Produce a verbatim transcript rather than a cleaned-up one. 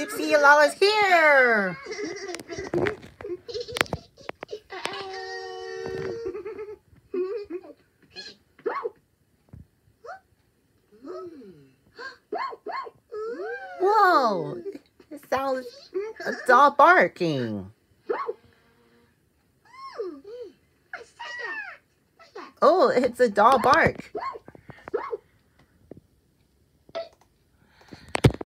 Dipsy and Laa-Laa's here. Whoa, it sounds a dog barking. Oh, it's a dog bark.